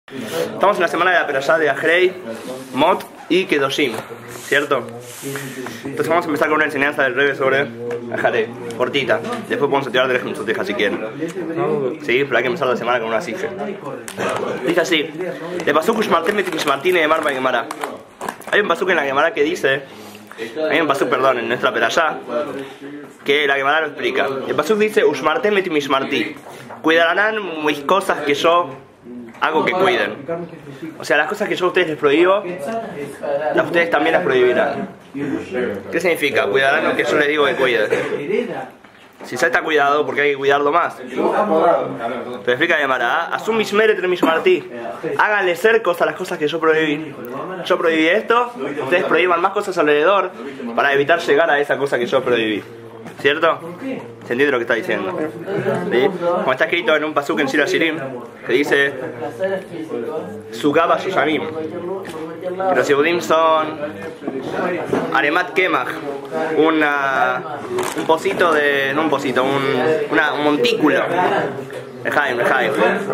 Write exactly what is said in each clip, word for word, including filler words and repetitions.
Estamos en la semana de la Perashá de Ajrei, Mot y Kedoshim, ¿cierto? Entonces vamos a empezar con una enseñanza del Rebbe sobre Ajrei, cortita. Después podemos tirar de la Gemutzoteja si quieren. Sí, pero hay que empezar la semana con una sifre. Dice así: de Pasuk Ushmartem et Mishmartim de Marba Gemara. Hay un pasuk en la Gemara que dice, hay un pasuk, perdón, en nuestra Perashá, que la Gemara lo explica. El pasuk dice: Ushmartem et Mishmartim. Cuidarán mis cosas que yo hago que cuiden. O sea, las cosas que yo a ustedes les prohíbo, a ustedes también las prohibirán. ¿Qué significa? Cuidarán lo que yo les digo que cuiden. Si ya está cuidado, porque hay que cuidarlo más. Pero explica de Gemara: Asum mishmeret le mishmartí. Háganle cercos a las cosas que yo prohibí. Yo prohibí esto, ustedes prohíban más cosas alrededor para evitar llegar a esa cosa que yo prohibí. ¿Cierto? ¿Se entiende lo que está diciendo? ¿Sí? Como está escrito en un pasuk en Shir Hashirim, que dice Sugaba Shoshanim, que los Yehudim son Aremat Kemach, una, un pocito de... no un pocito, un, una, un montículo. Lejaim, lejaim.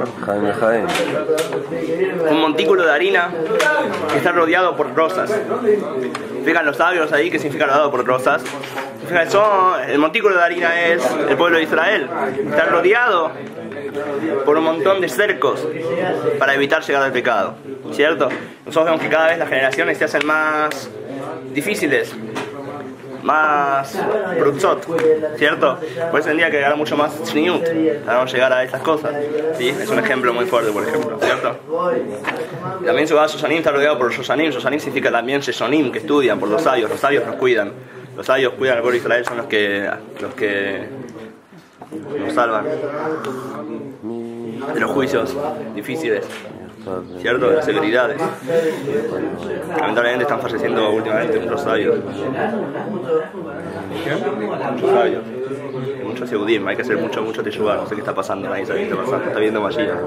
Un montículo de harina que está rodeado por rosas. Fijan los sabios ahí que significa rodeado por rosas. Fijan, eso, el montículo de harina es el pueblo de Israel. Está rodeado por un montón de cercos para evitar llegar al pecado. ¿Cierto? Nosotros vemos que cada vez las generaciones se hacen más difíciles, más brutzot, ¿cierto? Por eso tendría que llegar mucho más shniut para no llegar a estas cosas. ¿Sí? Es un ejemplo muy fuerte, por ejemplo, ¿cierto? También su Shoshanim está rodeado por Shoshanim. Shoshanim significa también Sheshonim, que estudian, por los sabios. Los sabios nos cuidan. Los sabios cuidan al pueblo de Israel, son los que, los que nos salvan de los juicios difíciles, ¿cierto? De las severidades. Lamentablemente están falleciendo últimamente muchos sabios. Muchos sabios. Muchos Yehudim. Hay que hacer mucho, mucho teshuvah. No sé qué está pasando. Nadie sabe qué está pasando. Está viendo Mashiach.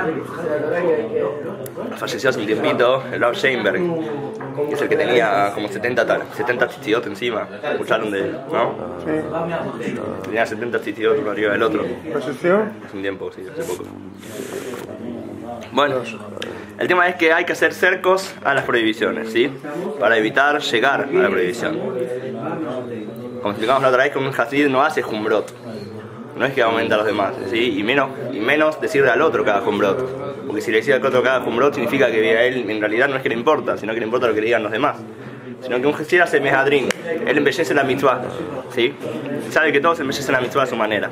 Falleció hace un tiempito el Rav Sheinberg, que es el que tenía como setenta tzitziot encima. ¿Escucharon de él? ¿No? Sí. Tenía setenta tzitziot uno arriba del otro. ¿Falleció? Hace un tiempo, sí, hace poco. Bueno, el tema es que hay que hacer cercos a las prohibiciones, ¿sí? Para evitar llegar a la prohibición. Como explicamos la otra vez, que un hasid no hace jumbrot. No es que aumenta a los demás, ¿sí? Y menos, y menos decirle al otro cada jumbrot. Porque si le decía al otro cada jumbrot, significa que a él en realidad no es que le importa, sino que le importa lo que le digan los demás. Sino que un hasid hace mehadrin. Él embellece la mitzvah, ¿sí? Sabe que todos embellecen la mitzvah a su manera.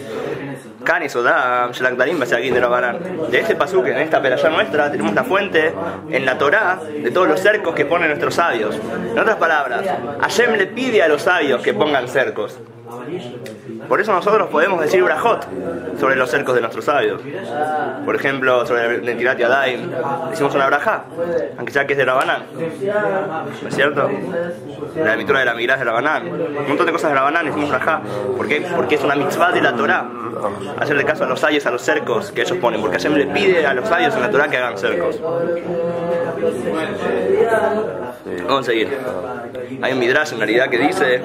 De este pasuk, en esta perashá nuestra, tenemos la fuente en la Torá de todos los cercos que ponen nuestros sabios. En otras palabras, Hashem le pide a los sabios que pongan cercos. Por eso nosotros podemos decir brajot sobre los cercos de nuestros sabios. Por ejemplo, sobre el Netilat Yadayim, decimos una brajá, aunque sea que es de Rabanán. ¿No es cierto? La emitura de la migrá es de Rabanán. Un montón de cosas de Rabanán decimos brajá. ¿Por qué? Porque es una mitzvah de la Torá hacerle caso a los sabios, a los cercos que ellos ponen. Porque Hashem le pide a los sabios en la Torá que hagan cercos. Vamos a seguir. Hay un midrash en realidad que dice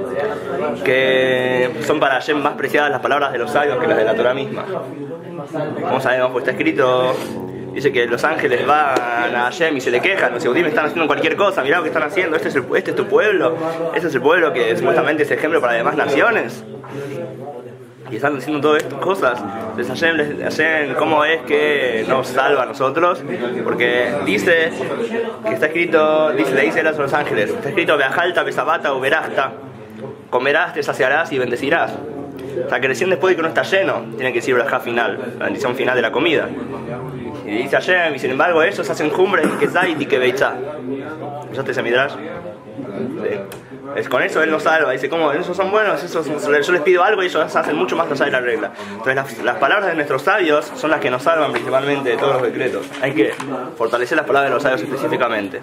que son para Hashem más preciadas las palabras de los sabios que las de la Torah misma. Como sabemos, pues está escrito, dice que los ángeles van a Hashem y se le quejan, los Yehudim están haciendo cualquier cosa, mirá lo que están haciendo, este es, el, este es tu pueblo, este es el pueblo que supuestamente es ejemplo para las demás naciones. Y están diciendo todas estas cosas. Entonces Hashem, les, Hashem, ¿cómo es que nos salva a nosotros? Porque dice que está escrito, dice, le dice él a los ángeles, está escrito Beajalta, Besabata o Verasta, comerás, te saciarás y bendecirás. O sea, que recién después de que uno está lleno, tiene que decir brajá final, la bendición final de la comida. Y dice Hashem, y sin embargo ellos hacen jumbre y que zait y que beitzá. ¿Escuchaste ese midrash? Sí. Es con eso él nos salva. Dice, ¿cómo? Esos son buenos, esos, yo les pido algo y ellos hacen mucho más allá de la regla. Entonces las, las palabras de nuestros sabios son las que nos salvan principalmente de todos los decretos. Hay que fortalecer las palabras de los sabios específicamente.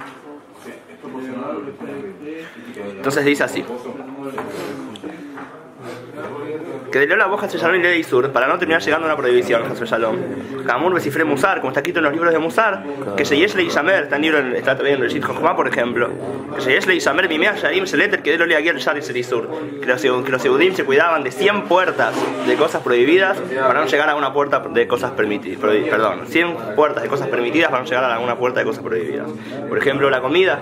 Entonces dice así: que de la boja se Shalom y le Isur para no terminar llegando a una prohibición, Hasbe Shalom. Kamur Besifre Musar, como está escrito en los libros de Musar, que se Yesh le Isamer, está en libro, está también en el Reshit Jochma, por ejemplo, que se Yesh le Isamer, Bimea Sharim Seleter, que de lo le Aguiar Shar y Serisur, que los, que los Yehudim se cuidaban de cien puertas de cosas prohibidas para no llegar a una puerta de cosas permitidas, perdón, cien puertas de cosas permitidas para no llegar a una puerta de cosas prohibidas. Por ejemplo, la comida.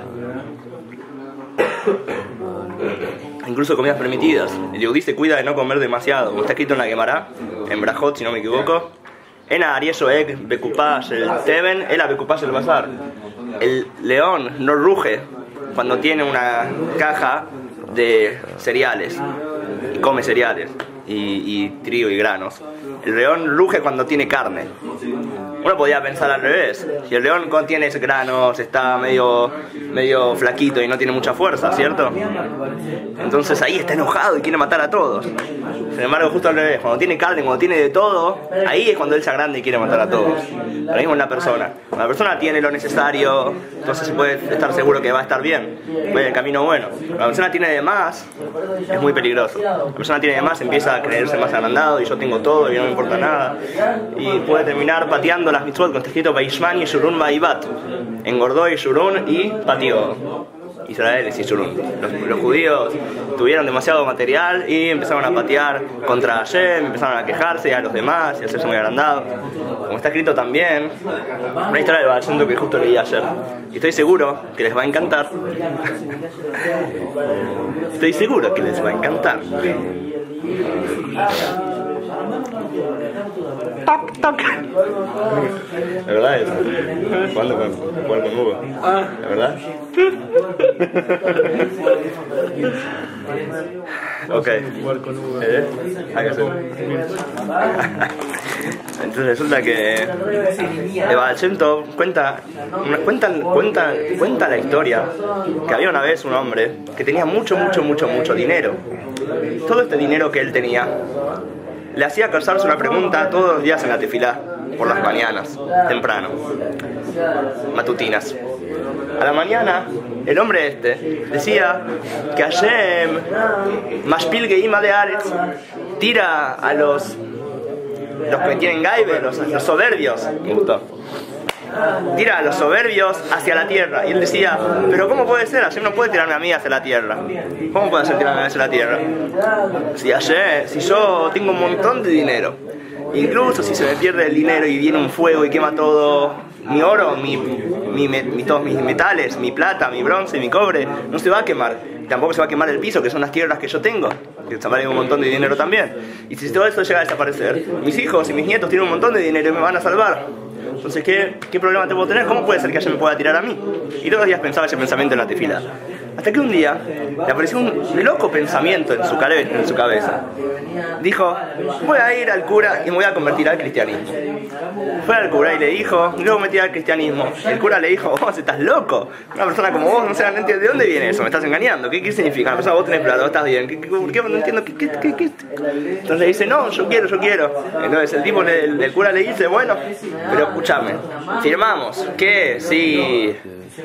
Incluso comidas permitidas. El Yehudí se cuida de no comer demasiado. Como está escrito en la Gemara, en Brajot, si no me equivoco. Ena Arieso Ek Bekupash el Teben, Ela Bekupash el Bazar. El león no ruge cuando tiene una caja de cereales y come cereales y, y trigo y granos. El león ruge cuando tiene carne. Uno podía pensar al revés. Si el león contiene granos, está medio, medio flaquito y no tiene mucha fuerza, ¿cierto? Entonces ahí está enojado y quiere matar a todos. Sin embargo, justo al revés. Cuando tiene carne, cuando tiene de todo, ahí es cuando él se agranda y quiere matar a todos. Lo mismo en la persona. Cuando la persona tiene lo necesario, entonces se puede estar seguro que va a estar bien, va en el camino bueno. Cuando la persona tiene de más, es muy peligroso. La persona tiene de más, empieza a creerse más agrandado y yo tengo todo y no me importa nada. Y puede terminar pateando las mitzvot, con está escrito Baishman y Shurun Baibat. Engordó y Shurun y pateó. Israel y Shurun. Los, los judíos tuvieron demasiado material y empezaron a patear contra Hashem, empezaron a quejarse a los demás y a hacerse muy agrandados. Como está escrito también, una historia del Baal Shem Tov que justo leí ayer. Y estoy seguro que les va a encantar. Estoy seguro que les va a encantar. Toc, toc. ¿La verdad es? ¿Cuándo con, jugar con Hugo? ¿La verdad? Ok. ¿Eh? Hay que hacer. Entonces resulta que el Baal Shem Tov cuenta, cuenta, cuenta, cuenta la historia que había una vez un hombre que tenía mucho, mucho, mucho, mucho dinero. Todo este dinero que él tenía le hacía causarse una pregunta todos los días en la tefilá, por las mañanas, temprano, matutinas. A la mañana, el hombre este decía que Hashem, Mashpil Geima de Aretz, tira a los, los que tienen gaibe, los, los soberbios, me gustó. Tira a los soberbios hacia la tierra. Y él decía, pero ¿cómo puede ser? Hashem no puede tirarme a mí hacia la tierra. ¿Cómo puede ser tirarme hacia la tierra? Si Hashem, si yo tengo un montón de dinero, incluso si se me pierde el dinero y viene un fuego y quema todo mi oro, mi, mi, mi, todos mis metales, mi plata, mi bronce, mi cobre, no se va a quemar. Y tampoco se va a quemar el piso, que son las tierras que yo tengo, que valen un montón de dinero también. Y si todo esto llega a desaparecer, mis hijos y mis nietos tienen un montón de dinero y me van a salvar. Entonces, ¿qué, ¿qué problema te puedo tener? ¿Cómo puede ser que Hashem me pueda tirar a mí? Y todos los días pensaba ese pensamiento en la tefila. Hasta que un día le apareció un loco pensamiento en su, en su cabeza. Dijo, voy a ir al cura y me voy a convertir al cristianismo. Fue al cura y le dijo, luego metí al cristianismo. El cura le dijo, vos estás loco. Una persona como vos, no sé, no entiendo de dónde viene eso, me estás engañando. ¿Qué, qué significa? Una persona, vos tenés plata, vos estás bien. ¿Qué, qué, qué, no entiendo. ¿Qué, qué, qué, qué? Entonces le dice, no, yo quiero, yo quiero. Entonces el tipo, el, el cura le dice, bueno, pero escúchame, firmamos que si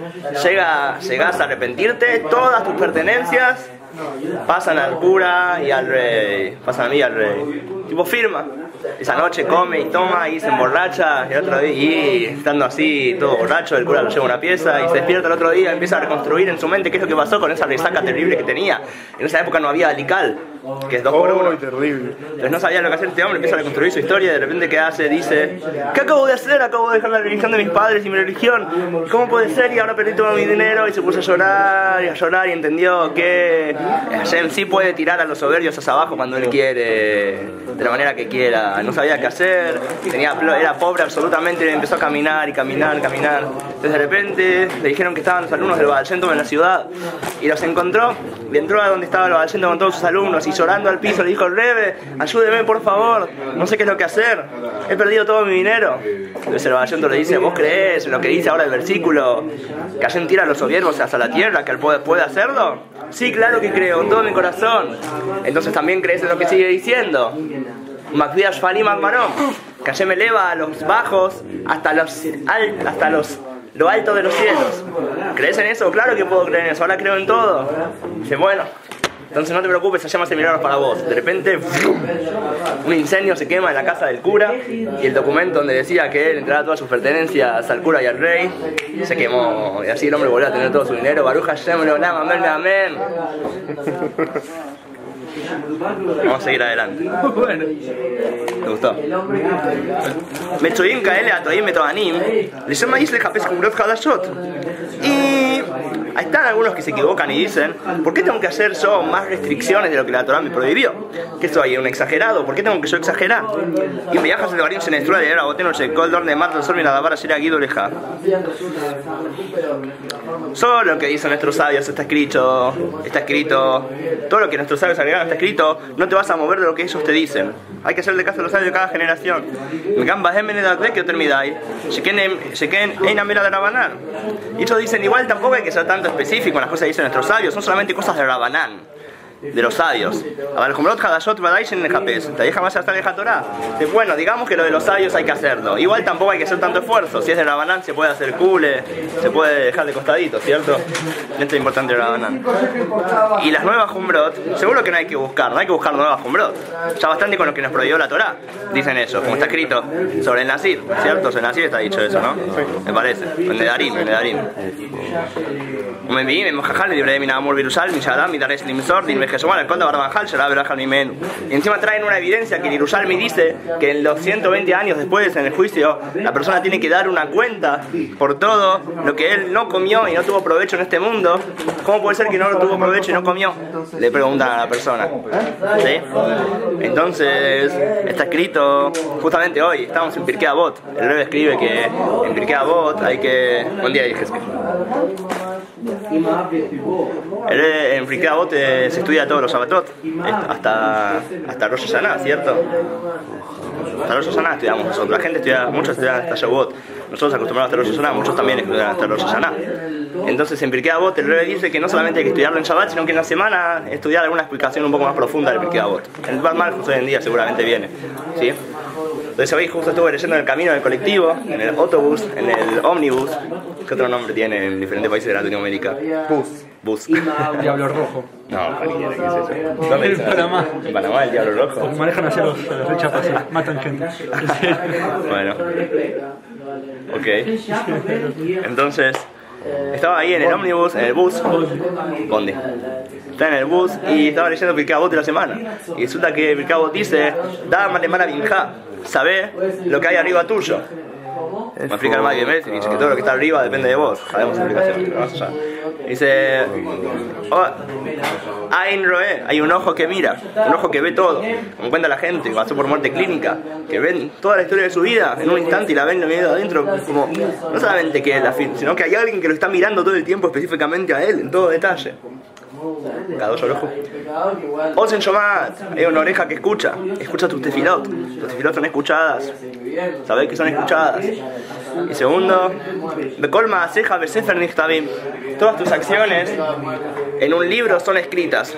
llega, llegas a arrepentirte, todas tus pertenencias pasan al cura y al rey, pasan a mí y al rey. Tipo firma. Esa noche come y toma y se emborracha y el otro día, y estando así todo borracho, el cura lo lleva a una pieza y se despierta el otro día y empieza a reconstruir en su mente qué es lo que pasó con esa resaca terrible que tenía. En esa época no había alical, que es dos por uno. Terrible. Entonces no sabía lo que hacer este hombre, empieza a reconstruir su historia y de repente ¿qué hace? Dice, ¿qué acabo de hacer? Acabo de dejar la religión de mis padres y mi religión. ¿Cómo puede ser? Y ahora perdí todo mi dinero. Y se puso a llorar y a llorar y entendió que Hashem sí puede tirar a los soberbios hacia abajo cuando él quiere, de la manera que quiera. No sabía qué hacer, tenía, era pobre absolutamente y empezó a caminar y caminar, caminar. Entonces de repente le dijeron que estaban los alumnos del Baal Shem Tov en la ciudad y los encontró, y entró a donde estaba el Baal Shem Tov con todos sus alumnos y llorando al piso le dijo, Rebe, ayúdeme por favor, no sé qué es lo que hacer, he perdido todo mi dinero. Entonces el Baal Shem Tov le dice, ¿vos creés en lo que dice ahora el versículo, que Hashem tira a los soberbios hacia la tierra, que él puede, puede hacerlo? Sí, claro que creo, con todo mi corazón. Entonces también crees en lo que sigue diciendo. Macvidas Falim Agmarom, que Hashem eleva a los bajos hasta los al, hasta los lo alto de los cielos. ¿Crees en eso? Claro que puedo creer en eso, ahora creo en todo. Dice, bueno, Entonces no te preocupes, se llama milagros para vos. De repente, un incendio se quema en la casa del cura y el documento donde decía que él entregaba todas sus pertenencias al cura y al rey se quemó. Y así el hombre volvió a tener todo su dinero. Baruch Hashem, Leolam, amén, amén. Vamos a seguir adelante. Bueno. ¿Te gustó? Mechoim kaele atoim metoanim, לשם האיש לחפש חומרות חדשות. Y ahí están algunos que se equivocan y dicen, ¿por qué tengo que hacer yo más restricciones de lo que la Torah me prohibió? ¿Qué soy, un exagerado? ¿Por qué tengo que yo exagerar? Y me viajas de Barim se nestrua de era boteno se coldor de mar del sol mira davar a guido leja. Solo lo que dicen nuestros sabios está escrito, está escrito, todo lo que nuestros sabios agregaron está escrito, no te vas a mover de lo que ellos te dicen. Hay que hacerle caso a los sabios de cada generación. Y ellos dicen, igual tampoco hay que ser tanto específico en las cosas que dicen nuestros sabios, son solamente cosas de Rabanán, de los sabios. A ver, como te deja más hasta deja Torah. Bueno, digamos que lo de los sabios hay que hacerlo. Igual tampoco hay que hacer tanto esfuerzo. Si es de Rabanán se puede hacer cule, se puede dejar de costadito, ¿cierto? Esto es importante de Rabanán. Y las nuevas Jumbrot, seguro que no hay que buscar, no hay que buscar nuevas Jumbrot. Ya bastante con lo que nos prohibió la Torah. Dicen eso, como está escrito sobre el Nazir, ¿cierto? Sobre el Nazir está dicho eso, ¿no? Me parece. En Nedarim, en Nedarim. Me vi, me mojajal, me libré de mi namur virusal, mi shadam, mi dares limsor, mi Jesumar, el conde Barbanjal, será verajal mi menú. Y encima traen una evidencia que Yerushalmi dice que en los ciento veinte años después, en el juicio, la persona tiene que dar una cuenta por todo lo que él no comió y no tuvo provecho en este mundo. ¿Cómo puede ser que no tuvo provecho y no comió? Le preguntan a la persona. ¿Sí? Entonces, está escrito justamente hoy, estamos en Pirkei Avot. El Rebbe escribe que en Pirkei Avot hay que... Buen día, dije. En Pirkei Avot se estudia todos los Shabbatot, hasta, hasta Rosh Hashanah, ¿cierto? Hasta Rosh Hashanah estudiamos nosotros. La gente estudia, muchos estudian hasta Shavuot. Nosotros acostumbramos hasta Rosh Hashanah, muchos también estudian hasta Rosh Hashanah. Entonces en Pirkei Avot el Rebbe dice que no solamente hay que estudiarlo en Shabbat, sino que en la semana estudiar alguna explicación un poco más profunda del Pirkei Avot. El Bar Malchus hoy en día seguramente viene, ¿sí? Entonces hoy justo estuve leyendo en el camino del colectivo, en el autobús, en el ómnibus. ¿Qué otro nombre tiene en diferentes países de Latinoamérica? Bus. Bus. Diablo Rojo. No, ¿qué es eso? ¿Dónde En Panamá. En Panamá, el Diablo Rojo. Porque manejan hacia los rechapas, matan gente. Bueno. Ok. Entonces, estaba ahí en el ómnibus, en el bus. Bondi. Estaba en el bus y estaba leyendo Pirkei Avot de la semana. Y resulta que Pirkei Avot dice, da malemana binja, sabe lo que hay arriba tuyo. Me explica el Maggie Messi, dice que todo lo que está arriba depende de vos. Sabemos la explicación, vamos allá. Dice, oh, Ain Roe, hay un ojo que mira, un ojo que ve todo, como cuenta la gente que pasó por muerte clínica, que ven toda la historia de su vida en un instante y la ven medio adentro, como no solamente que es la fin, sino que hay alguien que lo está mirando todo el tiempo específicamente a él, en todo detalle. Cada dos ojos. Osen Shomat, hay una oreja que escucha, escucha tus tefilot. Tus tefilot son escuchadas. Sabéis que son escuchadas. Y segundo, Bekolma Seja Besefer Nichtabim. Todas tus acciones en un libro son escritas.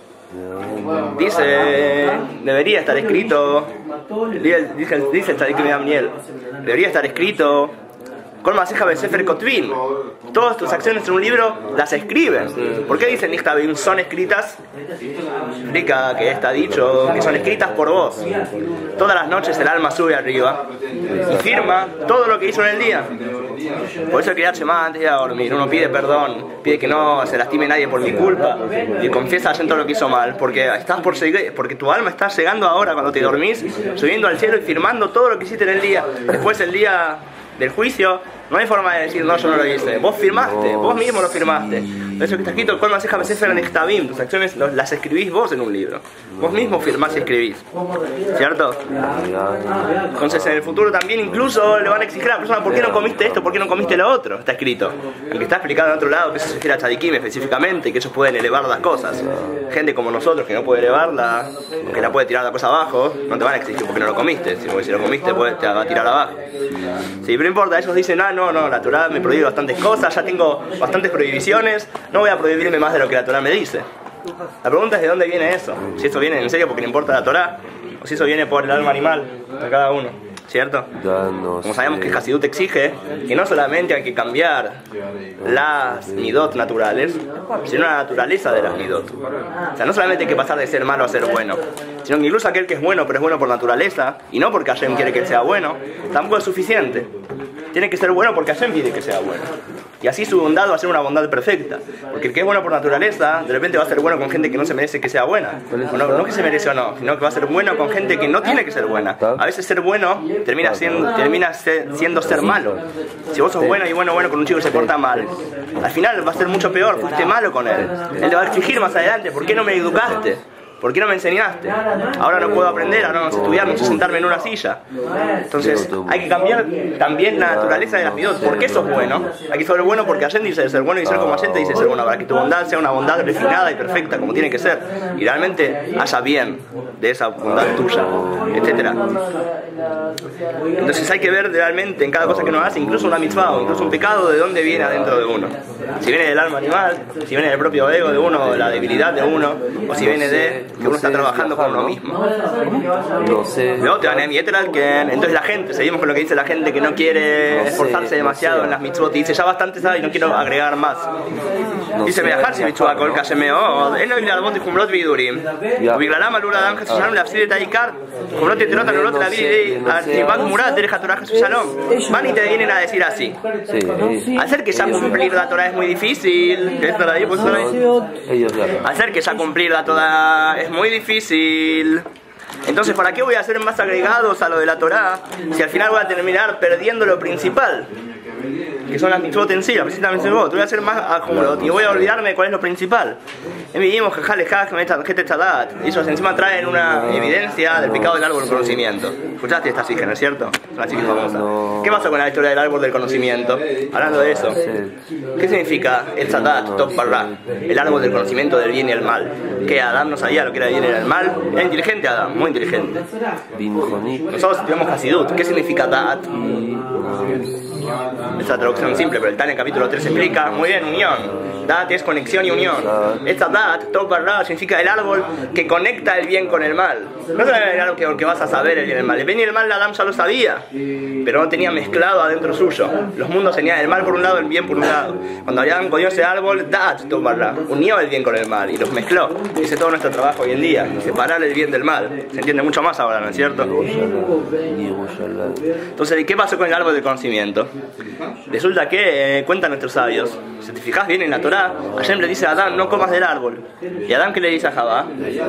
Dice, debería estar escrito. Dice, dice el Tzadik Daniel, debería estar escrito. Kolma Seja Besefer Kotvin. Todas tus acciones en un libro las escriben. ¿Por qué dicen Nichtabim son escritas? Explica que está dicho que son escritas por vos. Todas las noches el alma sube arriba y firma todo lo que hizo en el día. Por eso quería Shema antes de dormir. Uno pide perdón, pide que no se lastime nadie por mi culpa y confiesa en todo lo que hizo mal, porque estás por seguir, porque tu alma está llegando ahora cuando te dormís, subiendo al cielo y firmando todo lo que hiciste en el día. Después el día del juicio no hay forma de decir no, yo no lo hice. Vos firmaste, vos mismo lo firmaste. Eso que está escrito, ¿cuál más deja Besefer Nichtabim? Tus acciones las escribís vos en un libro. Vos mismo firmás y escribís. ¿Cierto? Entonces en el futuro también incluso le van a exigir a la persona, ¿por qué no comiste esto? ¿Por qué no comiste lo otro? Está escrito. El que está explicado en otro lado, que eso se refiere a Tzadikim específicamente, que ellos pueden elevar las cosas. Gente como nosotros que no puede elevarla, que la puede tirar la cosa abajo, no te van a exigir porque no lo comiste. Porque si lo comiste, pues te va a tirar abajo. Sí, pero no importa, ellos dicen, ah, no, no, la Torah me prohíbe bastantes cosas, ya tengo bastantes prohibiciones, no voy a prohibirme más de lo que la Torah me dice. La pregunta es de dónde viene eso, si eso viene en serio porque le importa la Torah, o si eso viene por el alma animal de cada uno. ¿cierto? Como sabemos que Hasidut exige que no solamente hay que cambiar las midot naturales, sino la naturaleza de las midot. O sea, no solamente hay que pasar de ser malo a ser bueno, sino que incluso aquel que es bueno, pero es bueno por naturaleza, y no porque Hashem quiere que él sea bueno, tampoco es suficiente. Tiene que ser bueno porque Hashem quiere que sea bueno. Y así su bondad va a ser una bondad perfecta. Porque el que es bueno por naturaleza, de repente va a ser bueno con gente que no se merece que sea buena. O no, no que se merece o no, sino que va a ser bueno con gente que no tiene que ser buena. A veces ser bueno termina siendo, termina ser, siendo ser malo. Si vos sos bueno y bueno, bueno con un chico que se porta mal, al final va a ser mucho peor, fuiste malo con él. Él te va a exigir más adelante, ¿por qué no me educaste? ¿Por qué no me enseñaste? Ahora no puedo aprender, ahora no sé estudiar, no sé sentarme en una silla. Entonces hay que cambiar también la naturaleza de las midot. ¿Por qué sos bueno? Hay que ser bueno porque Hashem dice ser bueno y ser como Hashem te dice ser bueno, para que tu bondad sea una bondad refinada y perfecta como tiene que ser. Y realmente haya bien de esa bondad tuya, etcétera. Entonces hay que ver realmente en cada cosa que uno hace, incluso una mitzvah o incluso un pecado, de dónde viene adentro de uno. Si viene del alma animal, si viene del propio ego de uno, de la debilidad de uno, o si viene de que uno está trabajando con uno mismo. No sé. No, te van a emitir que entonces la gente, seguimos con lo que dice la gente que no quiere esforzarse demasiado en las mitzvot y dice ya bastante sabe y no quiero agregar más. Dice me dejar si mitzvah kol kashemeo, en el albot y jumrot vidurim. Ubiglará malura dan Jesús Shalom la abside taikar, jumrot y terota no la vida artibak murat derecha Torah Jesús Shalom. Van y te vienen a decir así. Hacer que ya cumplir la Torah es muy difícil. ¿Qué está ahí? Pues hacer que ya cumplir la Torah es muy difícil. Entonces, ¿para qué voy a hacer más agregados a lo de la Torah si al final voy a terminar perdiendo lo principal? Que son las mitzvot en sí, las mitzvot. Voy a hacer más acumulot y voy a olvidarme de cuál es lo principal. Vivimos que ellos encima traen una evidencia del pecado del árbol del conocimiento. Escuchaste esta chica, ¿no es cierto? Es una chica famosa. ¿Qué pasa con la historia del árbol del conocimiento? Hablando de eso, ¿qué significa el Tzadat, Tov Parra? El árbol del conocimiento del bien y el mal. Que Adán no sabía lo que era el bien y el mal. Era inteligente Adán, muy inteligente. Nosotros tenemos Hasidut. ¿Qué significa Da'at? Esta traducción simple, pero el Tanya en capítulo tres explica muy bien, unión. Da'at es conexión y unión. Esta Da'at, Tov Parra, significa el árbol que conecta el bien con el mal. No es el árbol que, que vas a saber el bien y el mal. El bien y el mal Adán ya lo sabía, pero no tenía mezclado adentro suyo. Los mundos tenían el mal por un lado, el bien por un lado. Cuando Adán cogió ese árbol, Da'at, Tov Parra, unió el bien con el mal y los mezcló. Ese es todo nuestro trabajo hoy en día, separar el bien del mal. Se entiende mucho más ahora, ¿no es cierto? Entonces, ¿qué pasó con el árbol del conocimiento? Resulta que, eh, cuentan nuestros sabios, si te fijas bien en la Torah, Hashem le dice a Adán, no comas del árbol. ¿Y Adán qué le dice a Javá?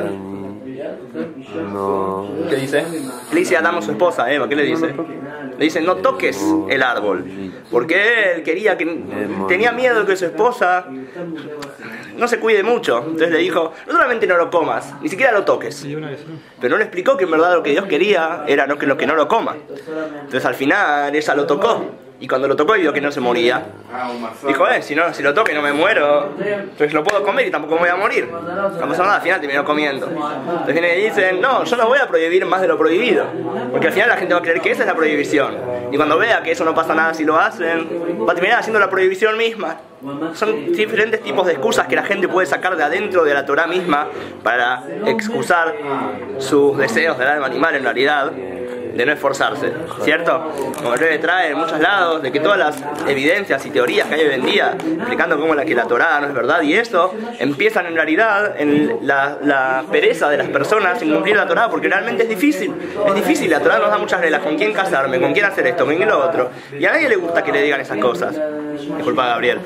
No. ¿Qué dice? Le dice a Adán a su esposa, Eva, ¿qué le dice? Le dice, no toques el árbol. Porque él quería que, tenía miedo de que su esposa no se cuide mucho. Entonces le dijo, no solamente no lo comas, ni siquiera lo toques. Pero no le explicó que en verdad lo que Dios quería era no que, lo que no lo coma. Entonces al final ella lo tocó. Y cuando lo tocó y vio que no se moría, dijo, eh, si, no, si lo toco y no me muero, entonces lo puedo comer y tampoco me voy a morir. No pasó nada, al final terminó comiendo. Entonces vienen y dicen, no, yo no voy a prohibir más de lo prohibido. Porque al final la gente va a creer que esa es la prohibición. Y cuando vea que eso no pasa nada si lo hacen, va a terminar haciendo la prohibición misma. Son diferentes tipos de excusas que la gente puede sacar de adentro de la Torah misma para excusar sus deseos del alma animal en realidad, de no esforzarse, ¿cierto? Como el Rebbe trae en muchos lados, de que todas las evidencias y teorías que hay hoy en día, explicando cómo la que la Torah no es verdad y eso, empiezan en realidad en la, la pereza de las personas en cumplir la Torah, porque realmente es difícil, es difícil, la Torah nos da muchas reglas, con quién casarme, con quién hacer esto, con quién lo otro, y a nadie le gusta que le digan esas cosas. Disculpa, Gabriel.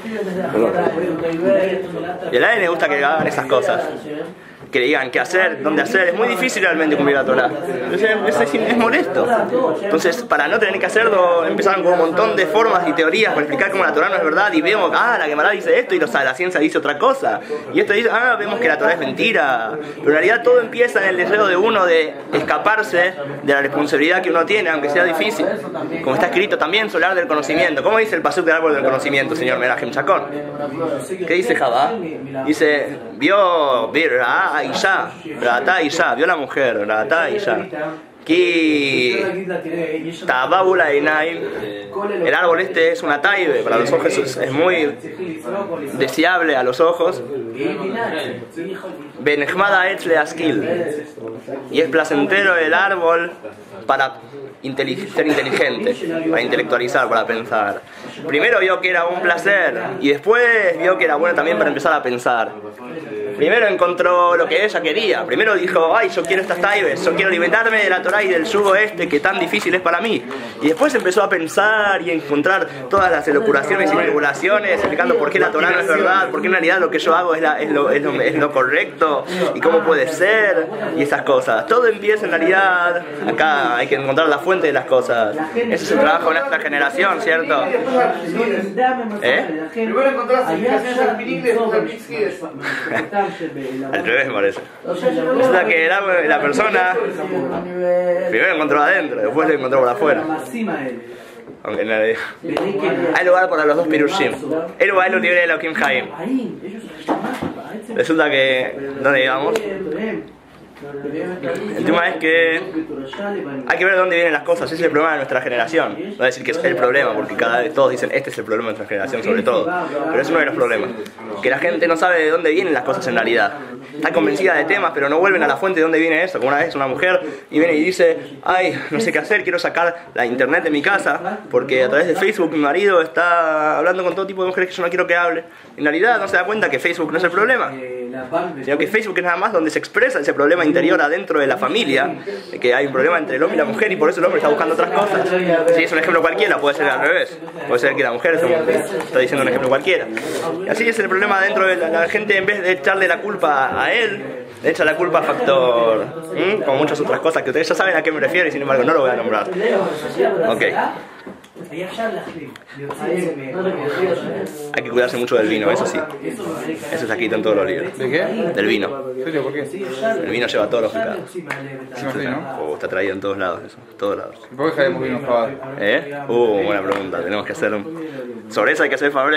Y a nadie le gusta que le hagan esas cosas, que le digan qué hacer, dónde hacer. Es muy difícil realmente cumplir la Torah. Entonces es, es, es molesto. Entonces, para no tener que hacerlo, empezaron con un montón de formas y teorías para explicar cómo la Torah no es verdad. Y vemos, ah, la Gemara dice esto y los, la ciencia dice otra cosa. Y esto dice, ah, vemos que la Torah es mentira. Pero en realidad todo empieza en el deseo de uno de escaparse de la responsabilidad que uno tiene, aunque sea difícil. Como está escrito también, solar del conocimiento. ¿Cómo dice el pasuk del árbol del conocimiento, señor Menachem Chacón? ¿Qué dice Javá? Dice, vio, vir, ah, Isha, Rata Isha, vio la mujer, Rata Isha. Ki Tababula Inaim. El árbol este es una taibe, para los ojos es, es muy deseable a los ojos. Benejmada Etzle Askil. Y es placentero el árbol para intelig- ser inteligente, para intelectualizar, para pensar. Primero vio que era un placer y después vio que era bueno también para empezar a pensar. Primero encontró lo que ella quería. Primero dijo, ay, yo quiero estas taibes, yo quiero libertarme de la Torá y del yugo este que tan difícil es para mí. Y después empezó a pensar y a encontrar todas las elucubraciones y manipulaciones, explicando por qué la Torá no es verdad, por qué en realidad lo que yo hago es, la, es, lo, es, lo, es lo correcto y cómo puede ser y esas cosas. Todo empieza en realidad, acá hay que encontrar la fuente de las cosas. Ese es el trabajo de nuestra generación, ¿cierto? ¿Eh? Primero encontrás explicaciones empíricas y después Al revés me parece. Resulta que la, la persona primero encontró adentro, después lo encontró por afuera. Aunque no, hay lugar para los dos pirushim. El lugar lo libre de Elohim Haim. Resulta que, ¿dónde íbamos? El tema es que hay que ver de dónde vienen las cosas. Ese es el problema de nuestra generación. No voy a decir que es el problema, porque cada vez todos dicen este es el problema de nuestra generación sobre todo, pero es uno de los problemas, que la gente no sabe de dónde vienen las cosas en realidad. Está convencida de temas, pero no vuelven a la fuente de dónde viene eso. Como una vez una mujer y viene y dice, ay, no sé qué hacer, quiero sacar la internet de mi casa porque a través de Facebook mi marido está hablando con todo tipo de mujeres que yo no quiero que hable. En realidad no se da cuenta que Facebook no es el problema, sino que Facebook es nada más donde se expresa ese problema interior adentro de la familia, de que hay un problema entre el hombre y la mujer y por eso el hombre está buscando otras cosas. Si es un ejemplo cualquiera, puede ser al revés, puede ser que la mujer está diciendo un ejemplo cualquiera. Y así es el problema dentro de la, la gente, en vez de echarle la culpa a él, le echa la culpa a Factor, ¿Mm? Como muchas otras cosas que ustedes ya saben a qué me refiero y sin embargo no lo voy a nombrar. Ok. Hay que cuidarse mucho del vino, eso sí. Eso está escrito en todos los libros. ¿De qué? Del vino. ¿En serio? ¿Por qué? El vino lleva todos los pecados. Sí, ¿no? Oh, está traído en todos lados eso, todos lados. ¿Por qué sabemos vino jabal? ¿Eh? Uh, buena pregunta. Tenemos que hacer un... Sobre eso hay que hacer favor.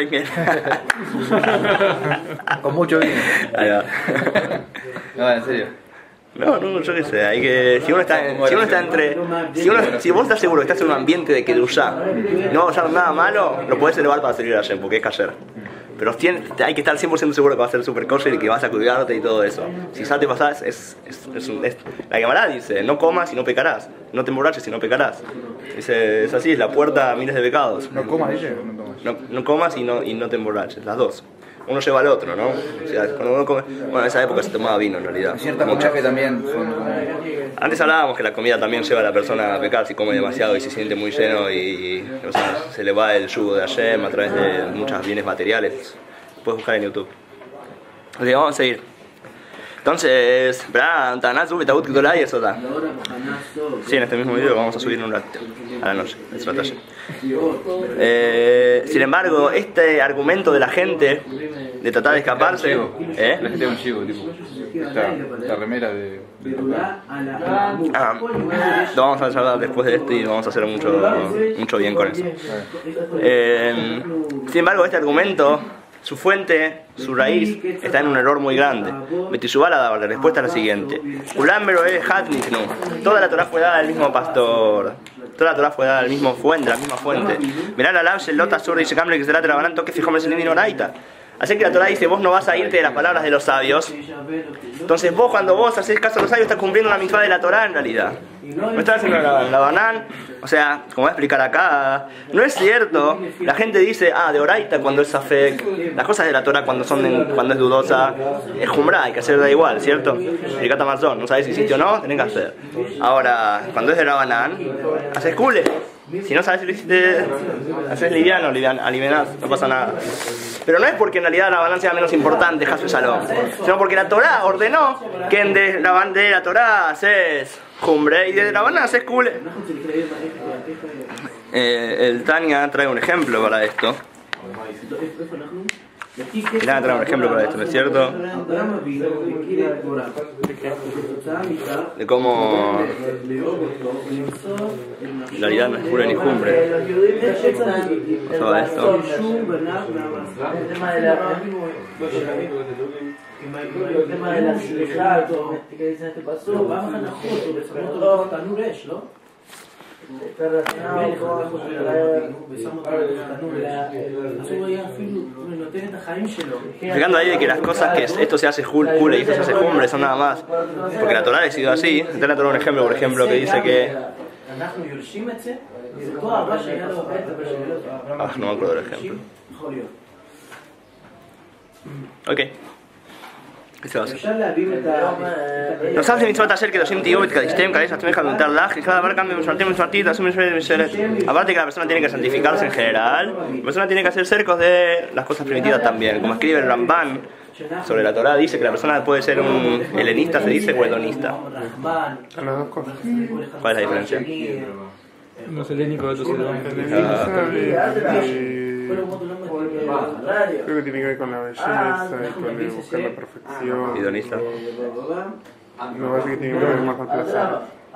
Con mucho vino. Ahí va. No, en serio. No, no, yo qué sé, hay que... Si uno está, si uno está entre... Si, uno, si vos estás seguro que estás en un ambiente de Kedushá, no va a pasar nada malo, lo podés elevar para servir a Hashem, porque es kasher. Pero tiene, hay que estar cien por ciento seguro que va a ser super kosher y que vas a cuidarte y todo eso. Si sal te pasás, es, es, es, un, es... La Gemara dice, no comas y no pecarás, no te emborraches y no pecarás. Dice, es así, es la puerta a miles de pecados. ¿No comas, dice? No tomas. No, no comas y no, y no te emborraches, las dos. Uno lleva al otro, ¿no? O sea, cuando uno come... Bueno, en esa época se tomaba vino en realidad. Ciertas comidas que también son como... Antes hablábamos que la comida también lleva a la persona a pecar si come demasiado y se siente muy lleno y, o sea, se le va el yugo de Hashem a través de muchos bienes materiales. Puedes buscar en YouTube. Así que vamos a seguir. Entonces, ¿verdad? Tanazu, Betabut, Kidolá y eso da. Sí, en este mismo video vamos a subir en un rato, a la noche, es otra talla. Eh, sin embargo, este argumento de la gente de tratar de escaparse, ¿eh? La gente es un chivo, tipo, esta, esta remera de... de Ah, lo vamos a hablar después de esto y vamos a hacer mucho, mucho bien con eso. Eh, sin embargo, este argumento, su fuente, su raíz, está en un error muy grande. Betishubala, la respuesta es la siguiente. Toda la Torah fue dada al mismo pastor. Toda la Torah fue dada al mismo fuente, la misma fuente. Mirá la labse, lota, sur, y se cambia que será trabalán, toque, fijome, se le oraita. Así que la Torah dice, vos no vas a irte de las palabras de los sabios. Entonces vos, cuando vos haces caso a los sabios, estás cumpliendo una mitzvah de la Torah en realidad. No estás haciendo la, la banán. O sea, como voy a explicar acá, no es cierto. La gente dice, ah, de oraita cuando es afek. Las cosas de la Torah cuando son en, cuando es dudosa, es jumbrá, hay que hacerla igual, ¿cierto? El catamazón, no sabes si hiciste o no, tenés que hacer. Ahora, cuando es de la banán, haces cule. Si no sabes si lo hiciste, haces liviano, alivianás, no pasa nada. Pero no es porque en realidad la balanza sea menos importante, Hasu Shalom, sino porque la Torah ordenó que en de la, de la Torah haces jumbre y de la banana haces cule. Eh, el Tania trae un ejemplo para esto. Y nada, trae un ejemplo para esto, ¿no es cierto? De cómo en realidad no es cule ni cumbre. Pasaba esto. El tema de la slicha, que dicen este paso, vamos a la foto, בסמכות תנור אש, לא? יותר רצינאו, בסמכות תנור אש, אסור היה אפילו נותן את החיים שלו. Explicando ahí de que las cosas que esto se hace cule y esto se hace cumbre son nada más porque la Torah ha sido así. Está en la Torah un ejemplo, por ejemplo, que dice que אנחנו יורשים את זה, זה תואר הבא שהיה לו בית בשבילות. Ah, no me acuerdo del ejemplo. יכול להיות. Ok. ¿Qué se va a hacer? אפשר להבין את ה... נוסף למצוות אשר קדושים תהיו ותקדישתם, קדש עצמך ונותר לך, y cada דבר cambio משמעתי משמעתי, תעשו משמעתי משמעתי. Aparte que la persona tiene que santificarse en general, la persona tiene que hacer cercos de las cosas primitivas también. Como escribe el Ramban sobre la Torá, dice que la persona puede ser un helenista, se dice, o hedonista. Son las dos cosas. ¿Cuál es la diferencia? Uno es helénico, otro es helénico. Creo que tiene que ver con la belleza y con el buscar la perfección. Hedonista. Me parece que tiene que ver más con placer.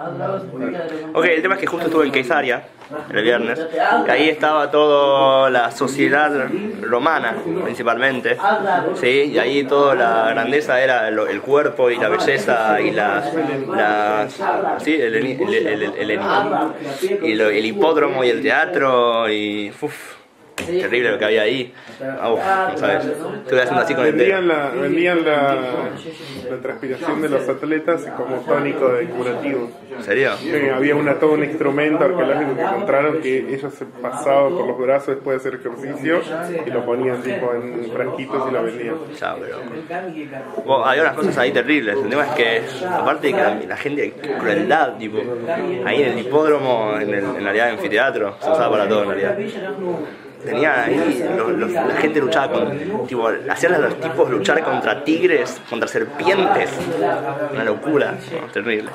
Ok, el tema es que justo estuve en Keisaria el viernes, que ahí estaba toda la sociedad romana principalmente, ¿sí? Y ahí toda la grandeza era el, el cuerpo y la belleza y las, las ¿sí? el, el, el, el, el, el, y lo, el hipódromo y el teatro y uf, terrible lo que había ahí. Ah, uf, no sabes, estuve haciendo así con el dedo. Vendían la, vendían la, la transpiración de los atletas como tónico de curativo. ¿En serio? Sí, había una, todo un instrumento arqueológico que encontraron que ellos se pasaban por los brazos después de hacer ejercicio y lo ponían tipo en frasquitos y lo vendían. Ya, pero... Bueno, hay unas cosas ahí terribles. El tema es que, aparte de que la, la gente, crueldad, tipo, ahí en el hipódromo, en, el, en la realidad de anfiteatro, se usaba para todo en realidad. Tenía ahí, los, los, la gente luchaba con, tipo, hacían a los tipos luchar contra tigres, contra serpientes, una locura, no, terrible,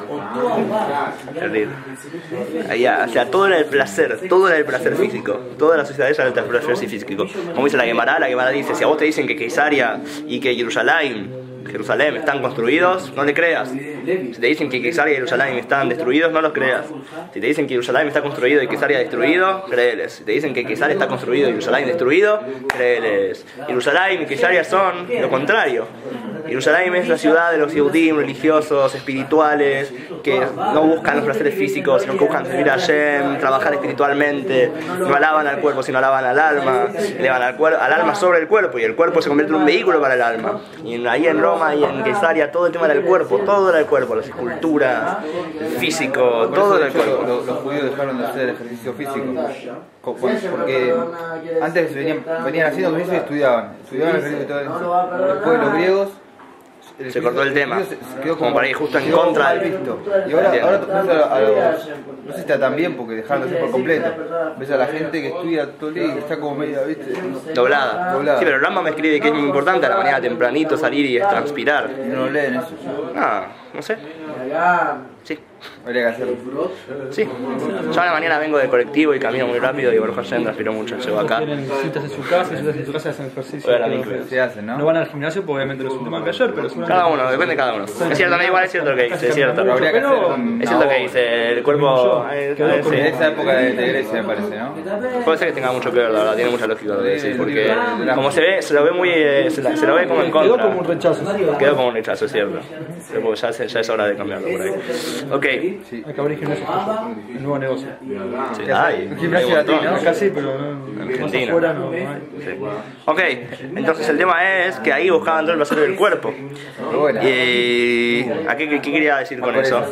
terrible. Ahí, o sea, todo era el placer, todo era el placer físico, toda la sociedad era el placer físico. Como dice la Gemara, la Gemara dice, si a vos te dicen que Keisaria y que Jerusalén, Jerusalén están construidos, no le creas. Si te dicen que Keisaria y Jerusalén están destruidos, no los creas. Si te dicen que Jerusalén está construido y Keisaria destruido, créeles. Si te dicen que Keisaria está construido y Jerusalén destruido, créeles. Jerusalén y Keisaria son lo contrario. Jerusalén es la ciudad de los Yehudim religiosos, espirituales, que no buscan los placeres físicos, sino que buscan servir a Hashem, trabajar espiritualmente, no alaban al cuerpo, sino alaban al alma, elevan al, al alma sobre el cuerpo, y el cuerpo se convierte en un vehículo para el alma. Y ahí en Roma y en Keisaria todo el tema era el cuerpo, todo era el cuerpo, las esculturas, el físico, todo era el cuerpo. Los, los judíos dejaron de hacer ejercicio físico, porque antes venían, venían haciendo ejercicio y estudiaban, estudiaban el ejercicio y todo. Después los griegos se cortó el tema, se quedó como para ir justo en contra del visto. Y ahora, ahora ves a, a los, no sé si está tan bien porque dejaron de hacer por completo. Ves a la gente que estudia todo el día y está como media, ¿viste? Doblada. Doblada. Sí, pero el Rambam me escribe que es muy importante a la mañana tempranito salir y transpirar. No lo leen eso. Ah, no sé. Sí. Habría que hacerlo. Sí. Yo a la mañana vengo de colectivo y camino muy rápido y Baruch Hashem transpiro mucho. Llego acá. Tienen citas en su casa y citas en su casa hacen ejercicio. Voy a la micro. Se hacen, ¿no? No van al gimnasio, pues obviamente los últimos que ayer, pero Cada uno, depende de cada uno. Es cierto, no igual es cierto lo que dice, es cierto. Habría que hacer un- Es cierto que dice, el cuerpo... eh, eh, En sí. esa época de, de Grecia me parece, ¿no? Puede ser que tenga mucho que ver, la verdad, tiene mucha lógica lo que decís, porque como se ve, se lo ve muy, eh, se, la- se lo ve como en quedó contra. como un rechazo. Quedó como un rechazo, es cierto. Pero porque ya, se- ya es hora de cambiarlo por ahí. Ok. Hay que abrir gimnasio, el nuevo negocio. Sí, hay, hay un montón. Acá sí, pero no, más Argentina. afuera no hay. Sí. Ok, entonces el tema es que ahí buscaban todo el placer del cuerpo. Pero bueno. ¿Y a qué, qué quería decir con eso?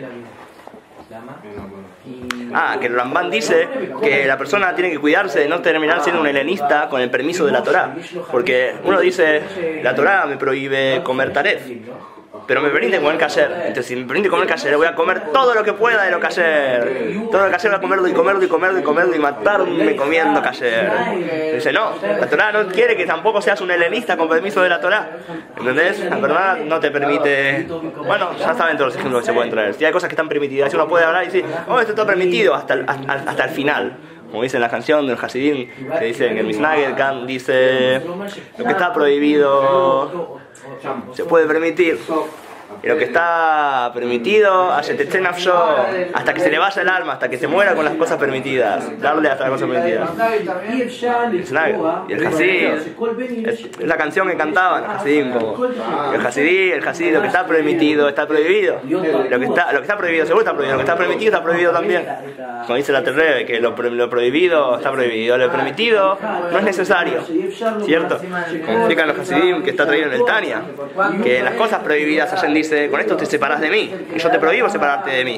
Ah, que el Ramban dice que la persona tiene que cuidarse de no terminar siendo un helenista con el permiso de la Torá. Porque uno dice, la Torá me prohíbe comer taref, pero me permite comer kasher. Entonces, si me permite comer kasher, voy a comer todo lo que pueda de lo kasher. Todo lo kasher voy a comerlo y comerlo y comerlo y comerlo y matarme comiendo kasher. Dice, no, la Torá no quiere que tampoco seas un helenista con permiso de la Torá. ¿Entendés? La Torá no te permite... Bueno, ya saben todos los ejemplos que se pueden traer. Si hay cosas que están permitidas, si uno puede hablar y decir, oh, esto está permitido hasta el, hasta, hasta el final. Como dice en la canción del Hasidim, que dice en el Misnagel, Kant dice, lo que está prohibido se puede permitir, y lo que está permitido, hasta que se le vaya el alma, hasta que se muera con las cosas permitidas, darle hasta las cosas permitidas. Y el Hasid, es la canción que cantaban, el Hasidim, como el Hasidí, el Hasidí, lo que está permitido está prohibido, lo que está, lo que está prohibido seguro está prohibido, lo que está permitido está prohibido también. Como dice la Terrebe, que lo, lo prohibido está prohibido, lo permitido no es necesario, ¿cierto? Como explican los Hasidim, que está traído en el Tania, que en las cosas prohibidas Hashem dice, con esto te separás de mí, y yo te prohíbo separarte de mí.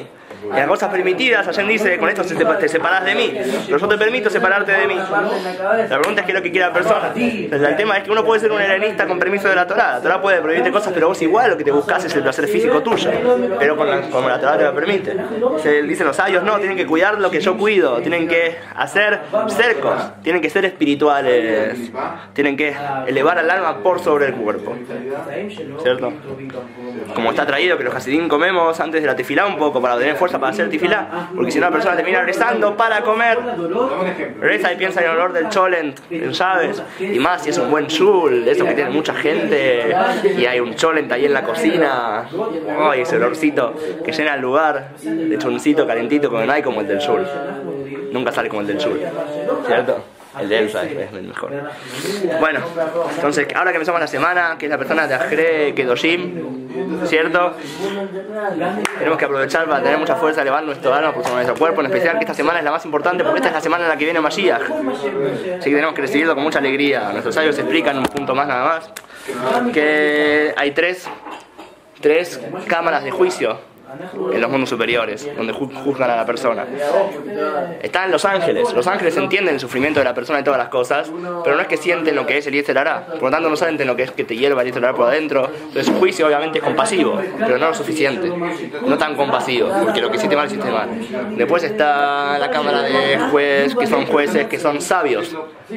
En las cosas permitidas, Hashem dice, con esto te separás de mí, pero yo te permito separarte de mí. La pregunta es qué es lo que quiere la persona. Entonces, el tema es que uno puede ser un helenista con permiso de la Torá. La Torá puede prohibirte cosas, pero vos igual lo que te buscas es el placer físico tuyo, pero con la, como la Torá te lo permite. Se dicen los sabios, no, tienen que cuidar lo que yo cuido, tienen que hacer cercos, tienen que ser espirituales, tienen que elevar al alma por sobre el cuerpo, ¿cierto? Como está traído que los hasidim comemos antes de la tefilá un poco para tener fuerza para hacer tefilá, porque si no la persona termina rezando para comer, reza y piensa en el olor del cholent, ¿sabes? Y más si es un buen shul, eso que tiene mucha gente y hay un cholent ahí en la cocina, oh, y ese olorcito que llena el lugar de choncito calentito como no hay como el del shul, nunca sale como el del shul, ¿cierto? El de Elsa es el mejor. Bueno, entonces ahora que empezamos la semana, que es la persona de Ajre Kedoshim, ¿cierto? Tenemos que aprovechar para tener mucha fuerza, elevar nuestro alma por sobre nuestro cuerpo, en especial que esta semana es la más importante porque esta es la semana en la que viene Mashiach. Así que tenemos que recibirlo con mucha alegría. Nuestros sabios explican un punto más nada más, que hay tres, tres cámaras de juicio en los mundos superiores, donde juzgan a la persona. Están los ángeles. Los ángeles entienden el sufrimiento de la persona y todas las cosas, pero no es que sienten lo que es el Yetzer Hará. Por lo tanto, no sienten lo que es que te hierva el Yetzer Hará por adentro. Entonces, su juicio obviamente es compasivo, pero no lo suficiente. No tan compasivo, porque lo que hiciste mal, hiciste mal. Después está la cámara de juez, que son jueces, que son sabios.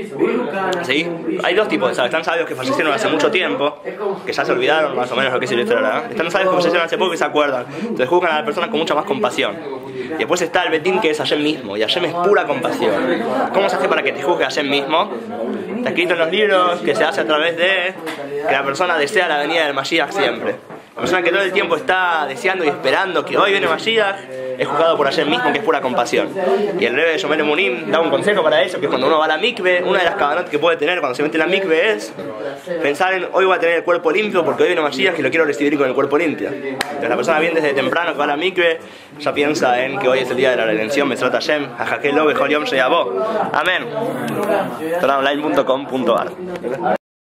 ¿Sí? Hay dos tipos de sabios. Están sabios que fallecieron hace mucho tiempo, que ya se olvidaron más o menos lo que es el Yetzer Hará. Están los sabios que fallecieron hace poco y se acuerdan. Entonces juzgan a la persona con mucha más compasión. Y después está el Betín, que es Hashem mismo, y Hashem es pura compasión. ¿Cómo se hace para que te juzgue Hashem mismo? Está escrito en los libros que se hace a través de que la persona desea la venida del Mashiach siempre. La persona que todo el tiempo está deseando y esperando que hoy viene Mashiach es juzgado por Hashem mismo, que es pura compasión. Y el Rebbe de Shomer Emunim da un consejo para eso, que cuando uno va a la mikve, una de las kavanot que puede tener cuando se mete en la mikve es pensar en hoy voy a tener el cuerpo limpio porque hoy viene Mashiach y lo quiero recibir con el cuerpo limpio. Entonces la persona viene desde temprano que va a la mikve, ya piensa en que hoy es el día de la redención, Besrat Hashem, Ajakelo Bejol Yom Sheyabo. Amén. torah online punto com punto ar